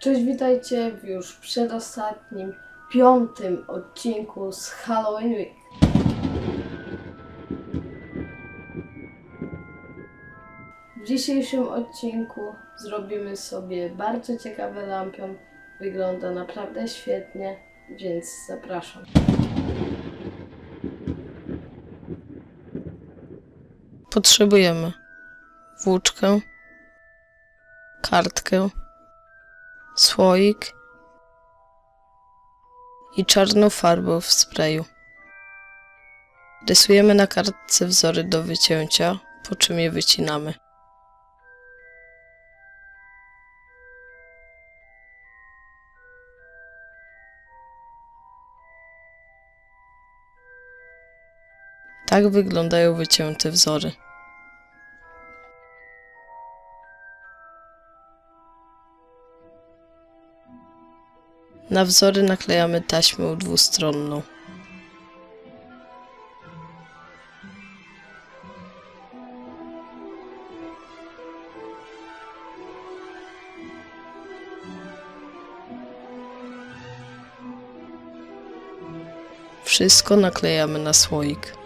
Cześć, witajcie w już przedostatnim, 5. odcinku z Halloween Week. W dzisiejszym odcinku zrobimy sobie bardzo ciekawy lampion. Wygląda naprawdę świetnie, więc zapraszam. Potrzebujemy włóczkę, kartkę, słoik i czarną farbę w sprayu. Rysujemy na kartce wzory do wycięcia, po czym je wycinamy. Tak wyglądają wycięte wzory. Na wzory naklejamy taśmę dwustronną. Wszystko naklejamy na słoik.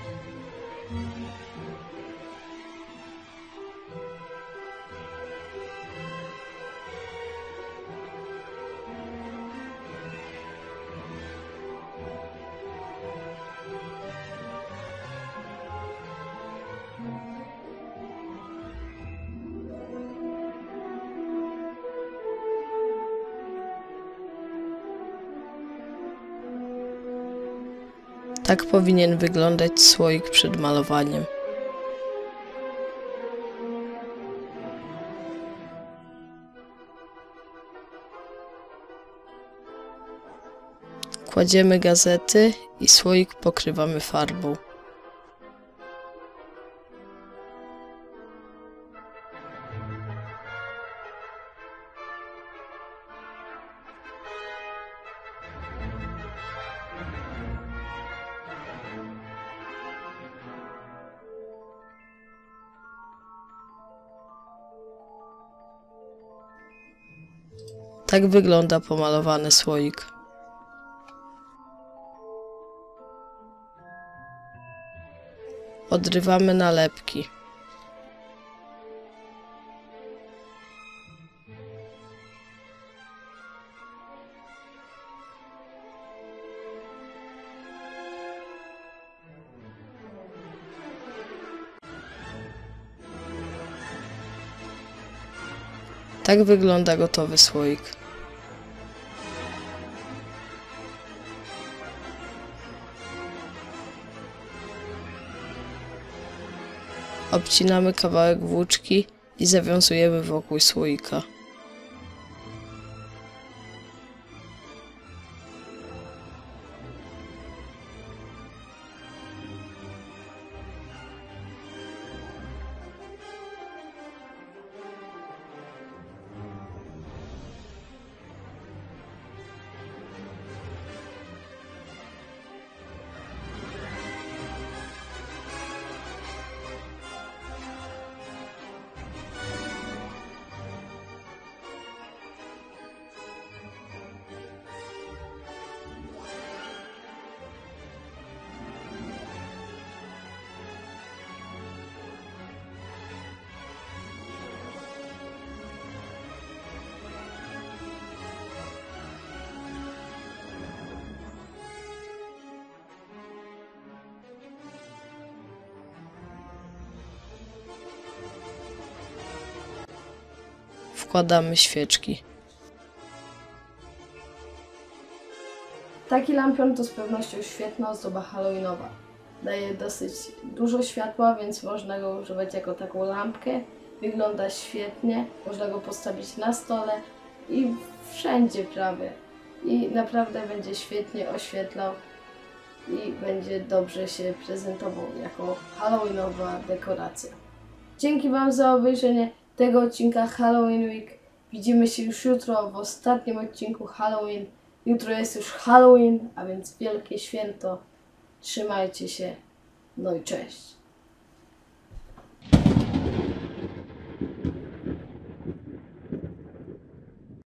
Tak powinien wyglądać słoik przed malowaniem. Kładziemy gazety i słoik pokrywamy farbą. Tak wygląda pomalowany słoik. Odrywamy nalepki. Tak wygląda gotowy słoik. Obcinamy kawałek włóczki i zawiązujemy wokół słoika. Wkładamy świeczki. Taki lampion to z pewnością świetna ozdoba halloweenowa. Daje dosyć dużo światła, więc można go używać jako taką lampkę. Wygląda świetnie, można go postawić na stole i wszędzie prawie. I naprawdę będzie świetnie oświetlał i będzie dobrze się prezentował jako halloweenowa dekoracja. Dzięki Wam za obejrzenie tego odcinka Halloween Week. Widzimy się już jutro w ostatnim odcinku Halloween. Jutro jest już Halloween, a więc wielkie święto. Trzymajcie się. No i cześć.